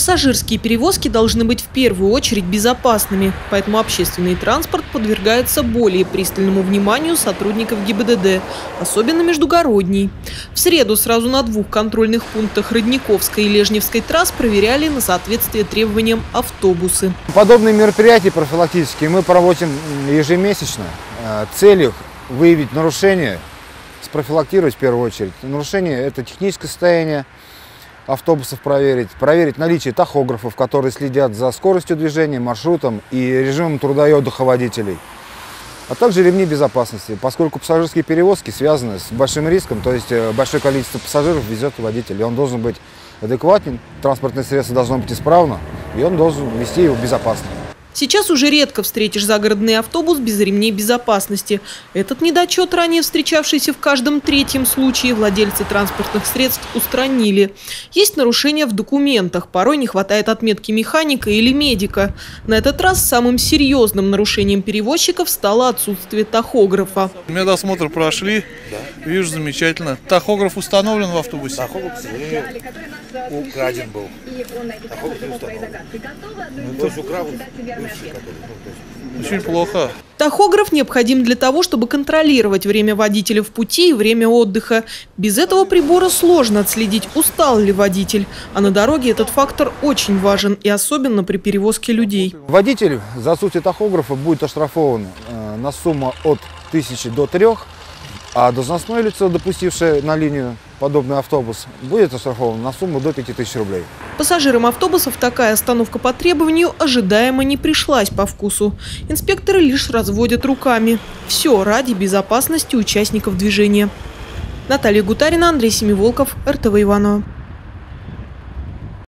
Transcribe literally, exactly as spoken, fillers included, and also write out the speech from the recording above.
Пассажирские перевозки должны быть в первую очередь безопасными, поэтому общественный транспорт подвергается более пристальному вниманию сотрудников ГИБДД, особенно междугородний. В среду сразу на двух контрольных пунктах Родниковской и Лежневской трасс проверяли на соответствие требованиям автобусы. Подобные мероприятия профилактические мы проводим ежемесячно. Целью выявить нарушения, спрофилактировать в первую очередь. Нарушение – это техническое состояние автобусов проверить, проверить наличие тахографов, которые следят за скоростью движения, маршрутом и режимом труда и отдыха водителей, а также ремни безопасности, поскольку пассажирские перевозки связаны с большим риском, то есть большое количество пассажиров везет водитель, и он должен быть адекватен, транспортное средство должно быть исправно, и он должен вести его безопасно. Сейчас уже редко встретишь загородный автобус без ремней безопасности. Этот недочет, ранее встречавшийся в каждом третьем случае, владельцы транспортных средств устранили. Есть нарушения в документах, порой не хватает отметки механика или медика. На этот раз самым серьезным нарушением перевозчиков стало отсутствие тахографа. Медосмотр прошли, да. Вижу, замечательно. Тахограф установлен в автобусе? Тахограф, к сожалению, украден был. Тахограф не установлен. Ну, то есть украл. Очень плохо. Тахограф необходим для того, чтобы контролировать время водителя в пути и время отдыха. Без этого прибора сложно отследить, устал ли водитель. А на дороге этот фактор очень важен, и особенно при перевозке людей. Водитель за отсутствие тахографа будет оштрафован на сумму от тысячи до трех, а должностное лицо, допустившее на линию подобный автобус, будет оштрафован на сумму до пяти тысяч рублей. Пассажирам автобусов такая остановка по требованию ожидаемо не пришлась по вкусу. Инспекторы лишь разводят руками. Все ради безопасности участников движения. Наталья Гутарина, Андрей Семиволков, эр тэ вэ Иваново.